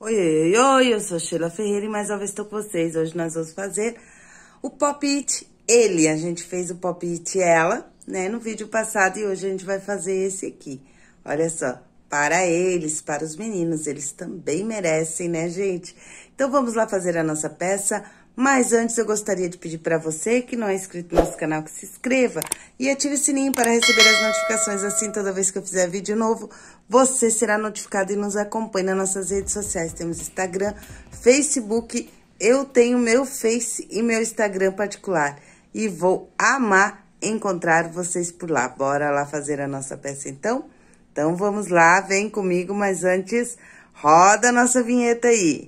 Oi, oi, oi, eu sou Sheila Ferreira e mais uma vez estou com vocês. Hoje nós vamos fazer o Pop It Ele. A gente fez o Pop It Ela, né, no vídeo passado e hoje a gente vai fazer esse aqui. Olha só, para eles, para os meninos, eles também merecem, né, gente? Então vamos lá fazer a nossa peça. Mas antes eu gostaria de pedir para você que não é inscrito no nosso canal que se inscreva e ative o sininho para receber as notificações, assim toda vez que eu fizer vídeo novo, você será notificado e nos acompanhe nas nossas redes sociais. Temos Instagram, Facebook, eu tenho meu Face e meu Instagram particular e vou amar encontrar vocês por lá. Bora lá fazer a nossa peça então? Então vamos lá, vem comigo, mas antes roda a nossa vinheta aí.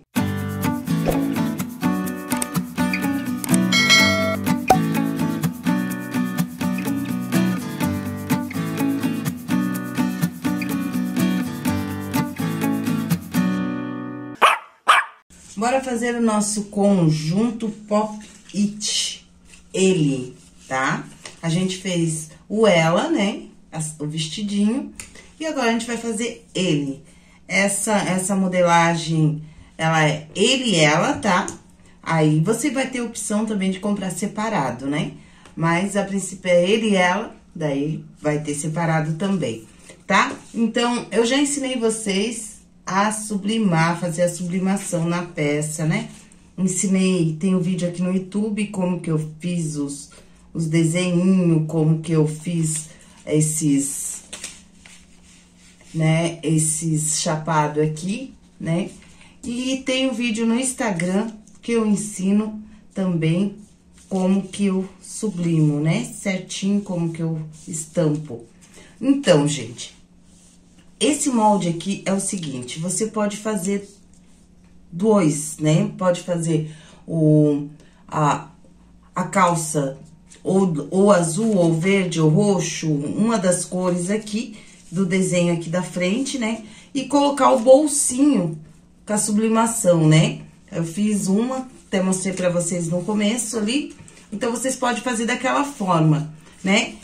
Bora fazer o nosso conjunto Pop It Ele, tá? A gente fez o ela, né? O vestidinho. E agora a gente vai fazer ele. Essa modelagem, ela é ele e ela, tá? Aí você vai ter a opção também de comprar separado, né? Mas a princípio é ele e ela, daí vai ter separado também, tá? Então, eu já ensinei vocês a sublimar, fazer a sublimação na peça, né? Ensinei, tem um vídeo aqui no YouTube, como que eu fiz os desenhinhos, como que eu fiz esses, né? Esses chapado aqui, né? E tem um vídeo no Instagram que eu ensino também como que eu sublimo, né? Certinho como que eu estampo. Então, gente, esse molde aqui é o seguinte, você pode fazer dois, né? Pode fazer a calça ou azul, ou verde, ou roxo, uma das cores aqui do desenho aqui da frente, né? E colocar o bolsinho com a sublimação, né? Eu fiz uma, até mostrei pra vocês no começo ali. Então, vocês podem fazer daquela forma, né?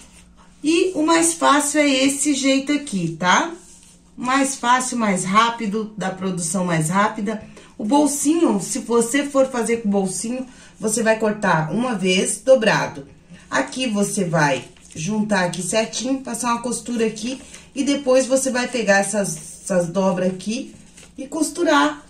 E o mais fácil é esse jeito aqui, tá? Mais fácil, mais rápido, da produção mais rápida. O bolsinho, se você for fazer com bolsinho, você vai cortar uma vez dobrado. Aqui você vai juntar aqui certinho, passar uma costura aqui e depois você vai pegar essas dobras aqui e costurar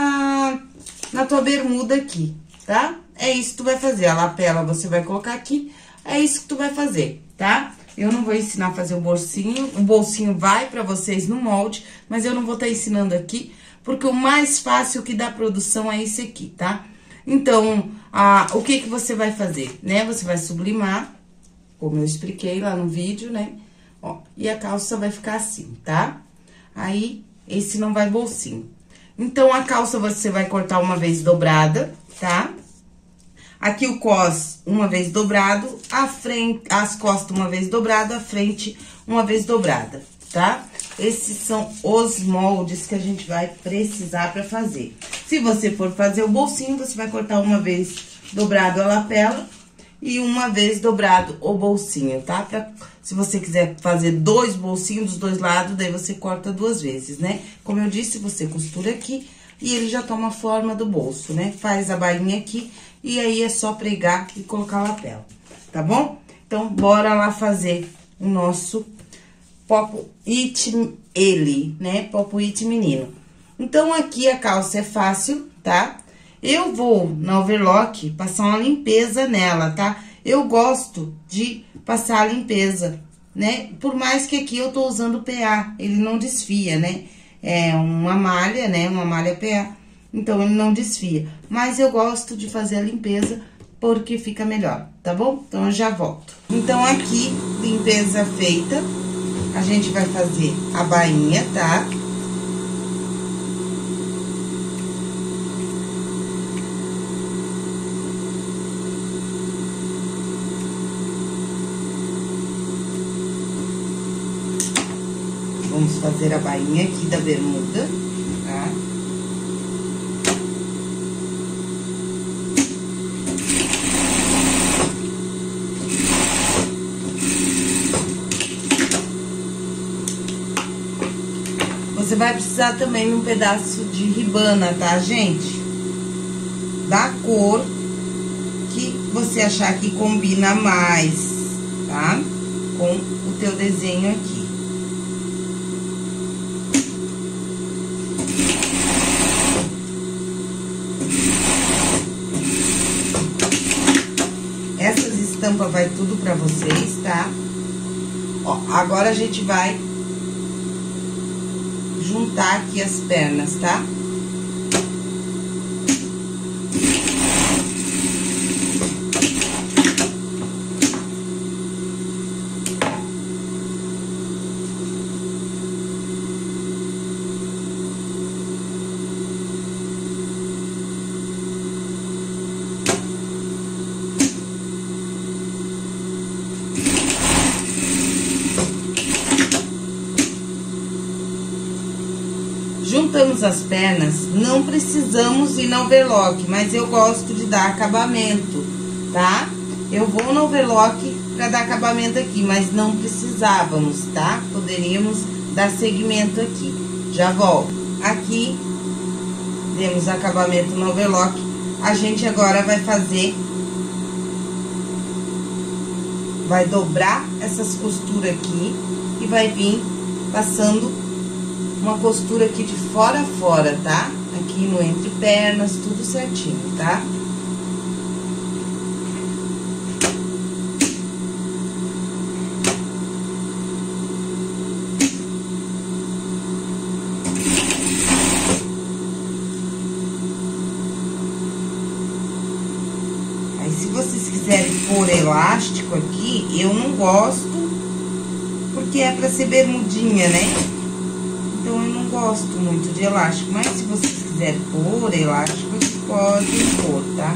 na tua bermuda aqui, tá? É isso que tu vai fazer. A lapela você vai colocar aqui, é isso que tu vai fazer, tá? Eu não vou ensinar a fazer o bolsinho vai pra vocês no molde, mas eu não vou estar ensinando aqui, porque o mais fácil que dá produção é esse aqui, tá? Então, o que você vai fazer, né? Você vai sublimar, como eu expliquei lá no vídeo, né? Ó, e a calça vai ficar assim, tá? Aí, esse não vai bolsinho. Então, a calça você vai cortar uma vez dobrada, tá? Aqui o cos uma vez dobrado, a frente, as costas uma vez dobrado, a frente uma vez dobrada, tá? Esses são os moldes que a gente vai precisar pra fazer. Se você for fazer o bolsinho, você vai cortar uma vez dobrado a lapela e uma vez dobrado o bolsinho, tá? Se você quiser fazer dois bolsinhos dos dois lados, daí você corta duas vezes, né? Como eu disse, você costura aqui e ele já toma a forma do bolso, né? Faz a bainha aqui e aí é só pregar e colocar a lapela, tá bom? Então, bora lá fazer o nosso Pop It Ele, né? Pop It menino. Então, aqui a calça é fácil, tá? Eu vou, na overlock, passar uma limpeza nela, tá? Eu gosto de passar a limpeza, né? Por mais que aqui eu tô usando PA, ele não desfia, né? É uma malha, né? Uma malha PA, então ele não desfia. Mas eu gosto de fazer a limpeza porque fica melhor, tá bom? Então, eu já volto. Então, aqui, limpeza feita, a gente vai fazer a bainha, tá? Vamos fazer a bainha aqui da bermuda, tá? vai precisar também de um pedaço de ribana, tá, gente? Da cor que você achar que combina mais, tá? Com o teu desenho aqui. Essas estampas vai tudo pra vocês, tá? Ó, agora a gente vai juntar aqui as pernas, tá? Juntamos as pernas, não precisamos ir no overlock, mas eu gosto de dar acabamento, tá? Eu vou no overlock pra dar acabamento aqui, mas não precisávamos, tá? Poderíamos dar segmento aqui. Já volto. Aqui, demos acabamento no overlock. A gente agora vai fazer... Vai dobrar essas costuras aqui e vai vir passando uma costura aqui de fora a fora, tá? Aqui no entre pernas, tudo certinho, tá? Aí, se vocês quiserem pôr elástico aqui, eu não gosto, porque é pra ser bermudinha, né? Então, eu não gosto muito de elástico, mas se vocês quiserem pôr elástico, vocês podem pôr, tá?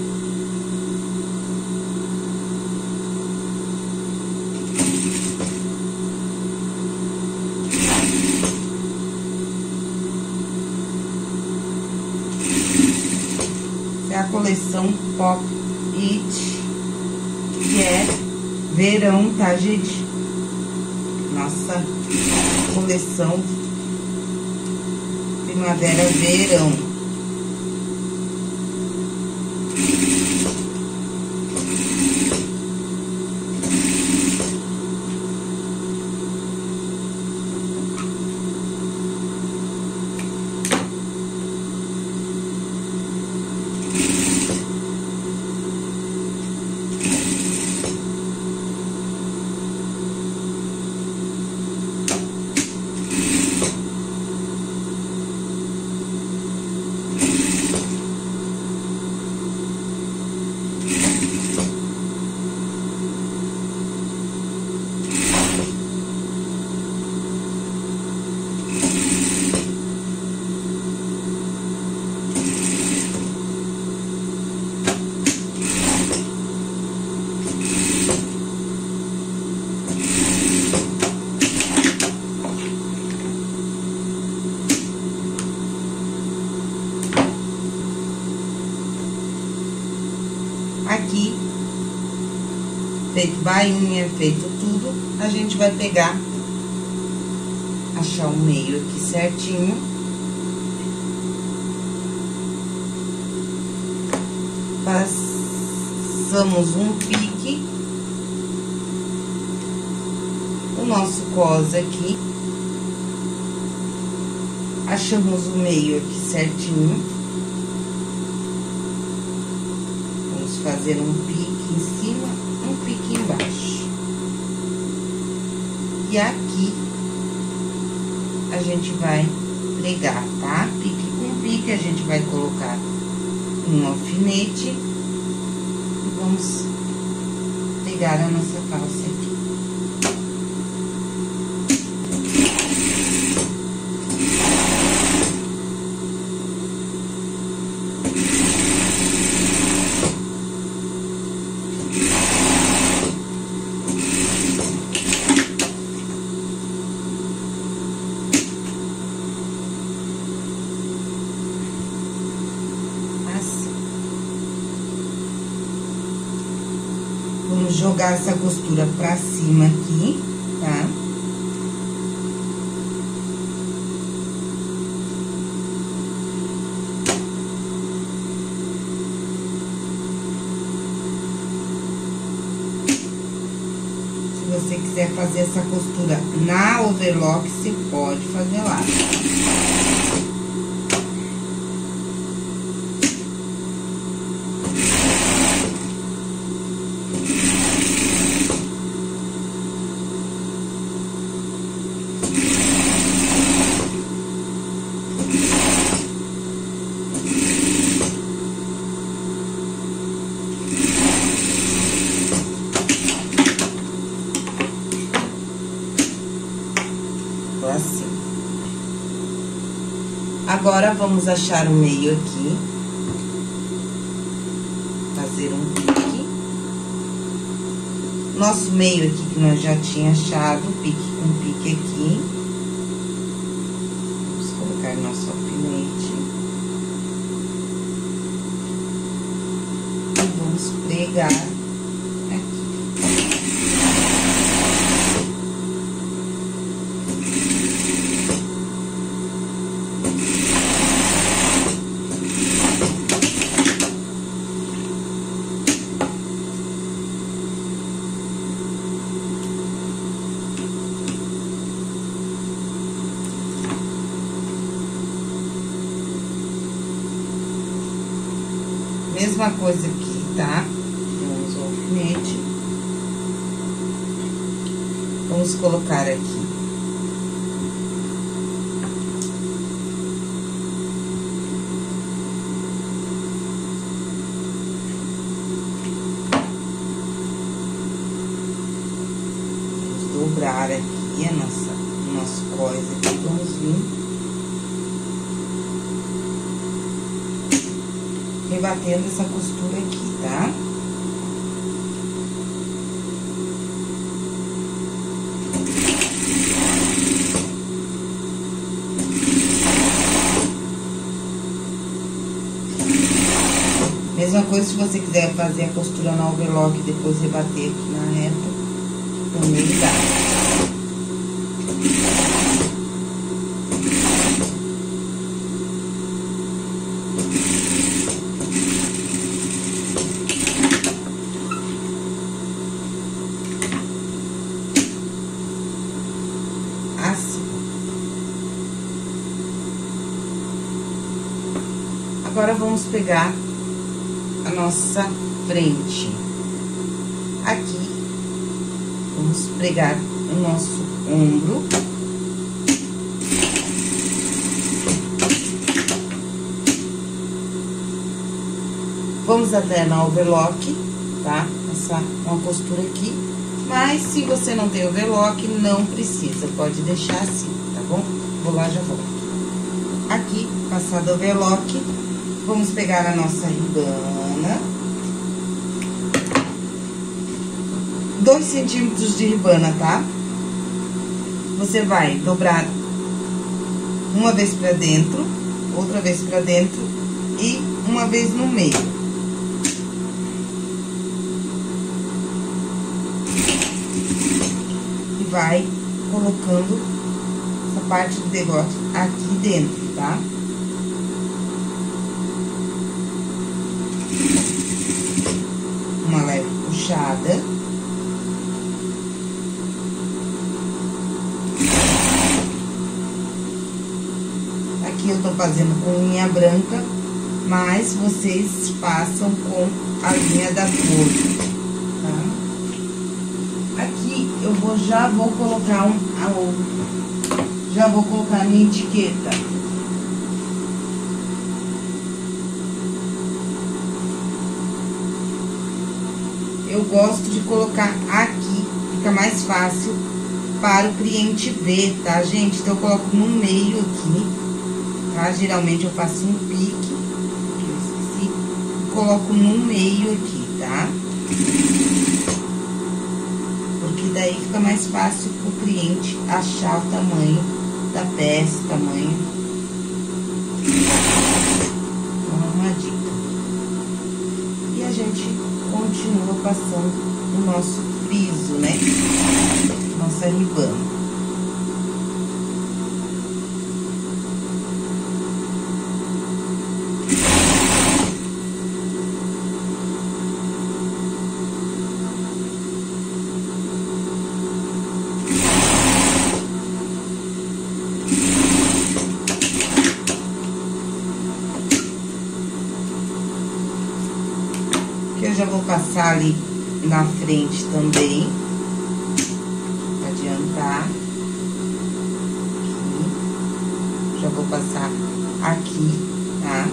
Essa é a coleção Pop It, que é verão, tá, gente? Nossa coleção primavera-verão. Aqui, feito bainha, feito tudo, a gente vai pegar, achar o meio aqui certinho. Passamos um pique, o nosso cos aqui, achamos o meio aqui certinho. Fazer um pique em cima, um pique embaixo. E aqui, a gente vai pregar, tá? Pique com pique, a gente vai colocar um alfinete e vamos pegar a nossa calça aqui. Vamos jogar essa costura pra cima aqui, tá? você quiser fazer essa costura na overlock, você pode fazer lá. Assim. Agora, vamos achar o meio aqui. Fazer um pique. Nosso meio aqui, que nós já tinha achado, pique com pique aqui. Vamos colocar nosso alfinete. E vamos pregar aqui. Mesma coisa aqui, tá? Vamos ao alfinete. Vamos colocar aqui. Vamos dobrar aqui o nosso cós aqui, vamos vir rebatendo essa costura aqui, tá? Mesma coisa se você quiser fazer a costura na overlock e depois rebater aqui na reta, também dá. Agora, vamos pegar a nossa frente. Aqui, vamos pregar o nosso ombro. Vamos até na overlock, tá? Passar uma costura aqui. Mas, se você não tem overlock, não precisa, pode deixar assim, tá bom? Vou lá, já volto. Aqui, passado o overlock, vamos pegar a nossa ribana. 2 centímetros de ribana, tá? Você vai dobrar uma vez pra dentro, outra vez pra dentro e uma vez no meio. E vai colocando essa parte do degote aqui dentro, tá? Uma leve puxada. Aqui eu tô fazendo com linha branca, mas vocês façam com a linha da cor, tá? Aqui eu já vou colocar já vou colocar a minha etiqueta. Eu gosto de colocar aqui, fica mais fácil para o cliente ver, tá, gente? Então, eu coloco no meio aqui, tá? Geralmente, eu faço um pique, que eu esqueci, e coloco no meio aqui, tá? Porque daí fica mais fácil para o cliente achar o tamanho da peça, o tamanho. Então, uma dica. E a gente continua passando o nosso friso, né? Nossa ribana. já vou passar ali na frente também, pra adiantar. Aqui. Já vou passar aqui, tá?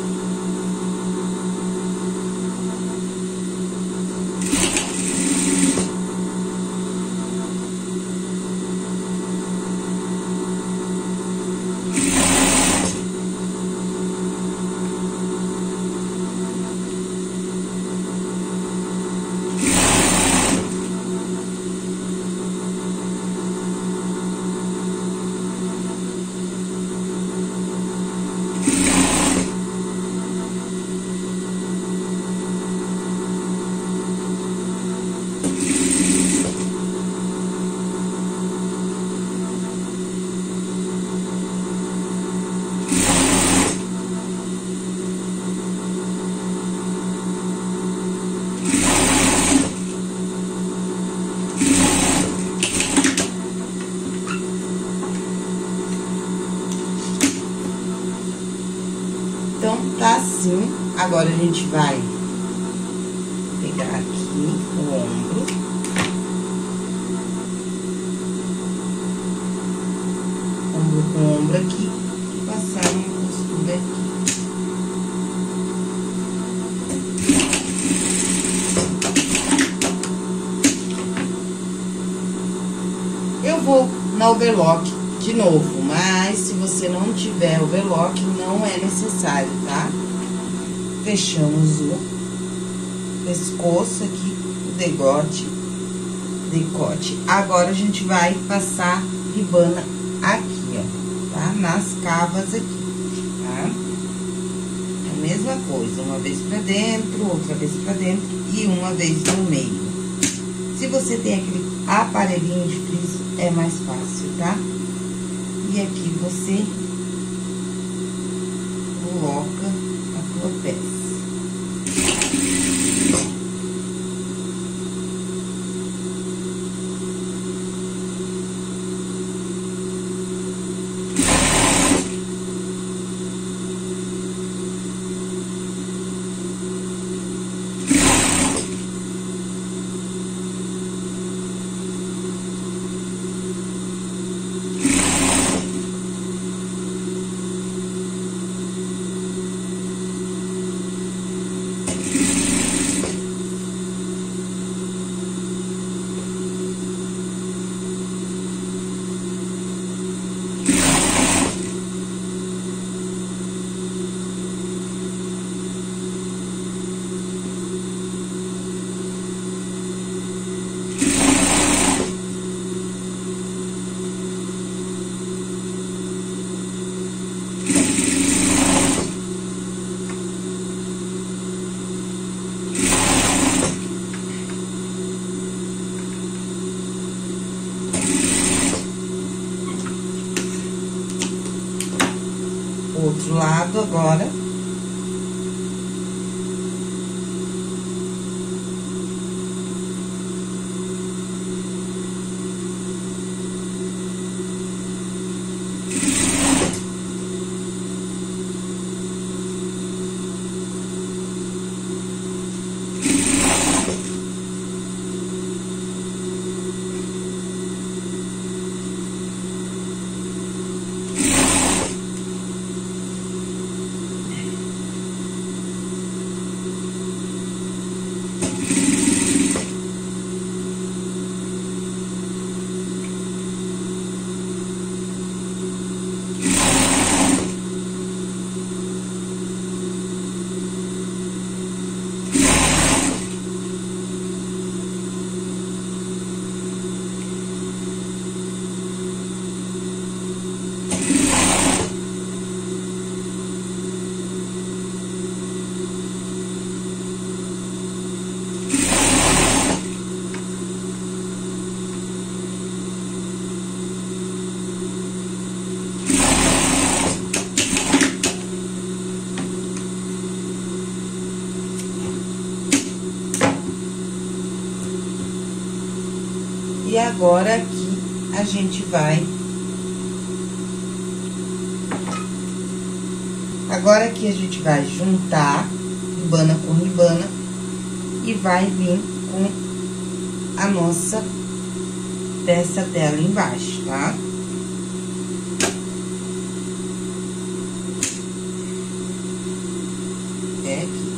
Então, tá assim. Agora, a gente vai pegar aqui o ombro. Ombro com ombro aqui. E passar uma costura aqui. Eu vou na overlock de novo, mas se você não tiver overlock, não é necessário, tá? Fechamos o pescoço aqui, o decote. Agora, a gente vai passar ribana aqui, ó, tá? Nas cavas aqui, tá? A mesma coisa, uma vez pra dentro, outra vez pra dentro e uma vez no meio. Se você tem aquele aparelhinho de friso, é mais fácil, tá? E aqui você coloca a tua peça. Outro lado agora. E agora, aqui, a gente vai... Agora, aqui, a gente vai juntar ribana com ribana e vai vir com a nossa peça dela embaixo, tá? Até aqui.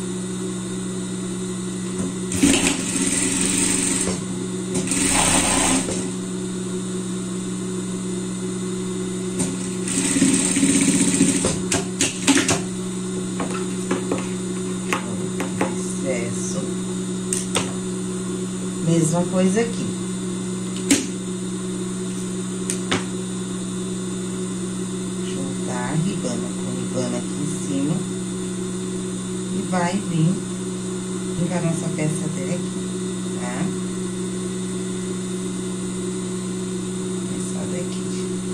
Excesso. Mesma coisa aqui. Juntar ribana com ribana aqui em cima. E vai vir com a nossa peça até aqui, tá? Essa daqui.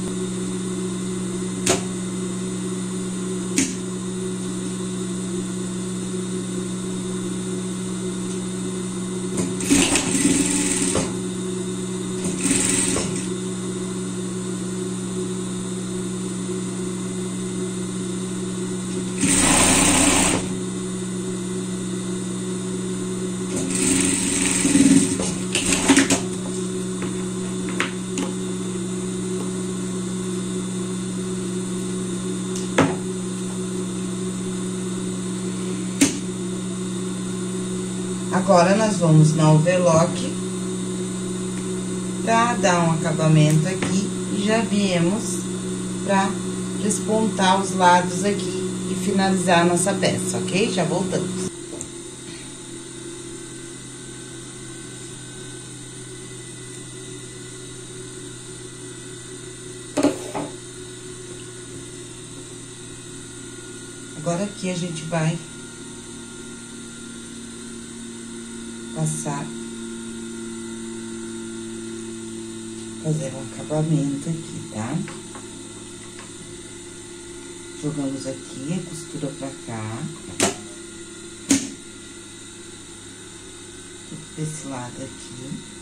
Agora, nós vamos na overlock pra dar um acabamento aqui e já viemos pra despontar os lados aqui e finalizar a nossa peça, ok? Já voltamos. Agora, aqui a gente vai passar, fazer um acabamento aqui, tá? Jogamos aqui a costura pra cá. Desse lado aqui.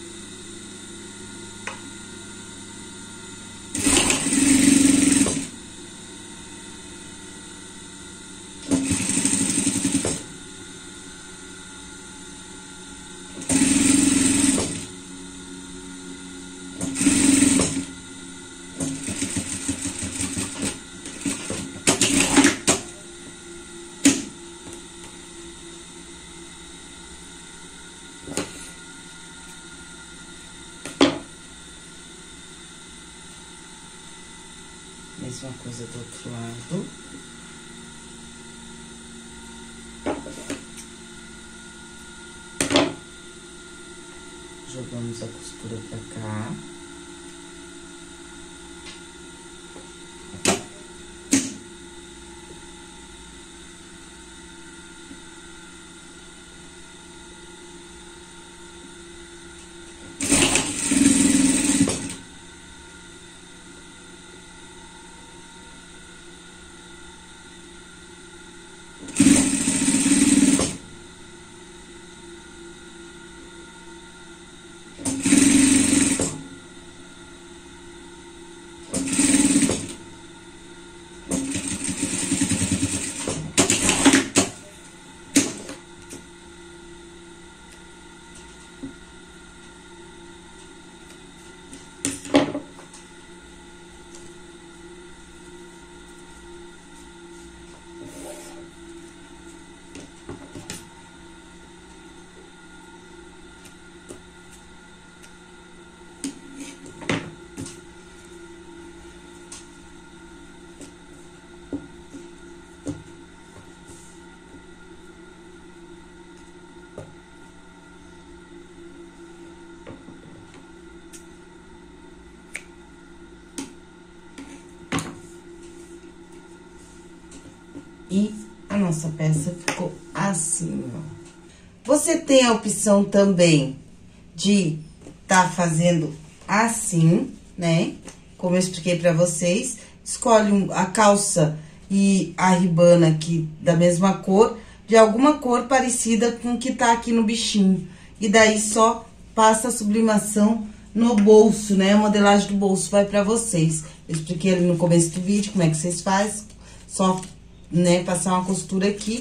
Mesma coisa do outro lado. Jogamos a costura pra cá. E a nossa peça ficou assim, ó. Você tem a opção também de tá fazendo assim, né? Como eu expliquei pra vocês. Escolhe a calça e a ribana aqui da mesma cor, de alguma cor parecida com o que tá aqui no bichinho. E daí só passa a sublimação no bolso, né? A modelagem do bolso vai pra vocês. Eu expliquei ali no começo do vídeo como é que vocês fazem. Só, né, passar uma costura aqui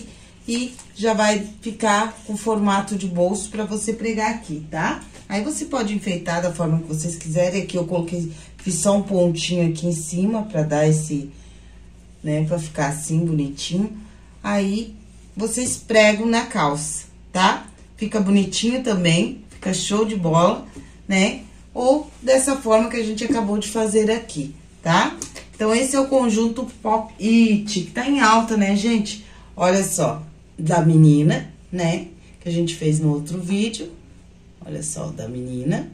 e já vai ficar com formato de bolso pra você pregar aqui, tá? Aí você pode enfeitar da forma que vocês quiserem. Aqui eu coloquei, fiz só um pontinho aqui em cima pra dar esse, né, pra ficar assim, bonitinho. Aí, vocês pregam na calça, tá? Fica bonitinho também, fica show de bola, né? Ou dessa forma que a gente acabou de fazer aqui, tá? Então, esse é o conjunto Pop It, que tá em alta, né, gente? Olha só, da menina, né? Que a gente fez no outro vídeo. Olha só, da menina,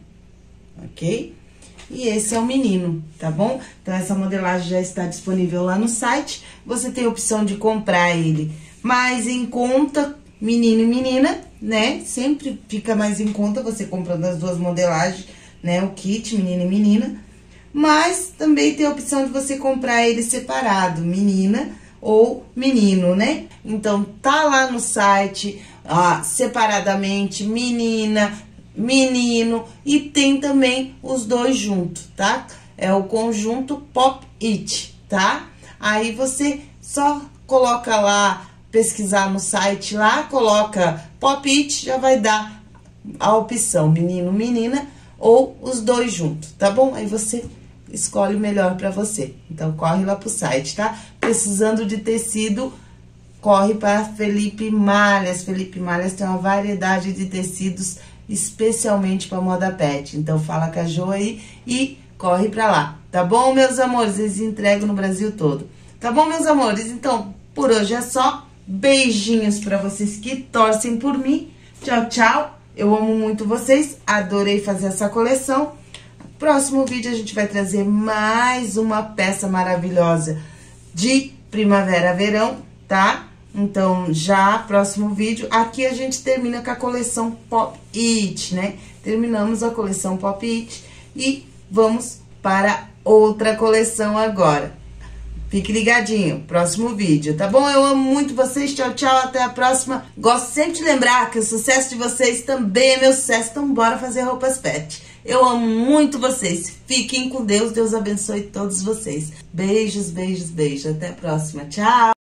ok? E esse é o menino, tá bom? Então, essa modelagem já está disponível lá no site. Você tem a opção de comprar ele mais em conta, menino e menina, né? Sempre fica mais em conta você comprando as duas modelagens, né? O kit, menino e menina. Mas também tem a opção de você comprar ele separado, menina ou menino, né? Então, tá lá no site, separadamente, menina, menino, e tem também os dois juntos, tá? É o conjunto Pop It, tá? Aí você só coloca lá, pesquisar no site lá, coloca Pop It, já vai dar a opção menino, menina ou os dois juntos, tá bom? Aí você escolhe o melhor pra você. Então, corre lá pro site, tá? Precisando de tecido, corre para Felipe Malhas. Felipe Malhas tem uma variedade de tecidos especialmente para moda pet. Então, fala com a Jo aí e corre pra lá, tá bom, meus amores? Eles entregam no Brasil todo. Tá bom, meus amores? Então, por hoje é só. Beijinhos pra vocês que torcem por mim. Tchau, tchau. Eu amo muito vocês. Adorei fazer essa coleção. Próximo vídeo a gente vai trazer mais uma peça maravilhosa de primavera-verão, tá? Então, já, próximo vídeo, aqui a gente termina com a coleção Pop It, né? Terminamos a coleção Pop It e vamos para outra coleção agora. Fique ligadinho, próximo vídeo, tá bom? Eu amo muito vocês, tchau, tchau, até a próxima. Gosto sempre de lembrar que o sucesso de vocês também é meu sucesso, então bora fazer roupas pet. Eu amo muito vocês, fiquem com Deus, Deus abençoe todos vocês. Beijos, beijos, beijos, até a próxima, tchau!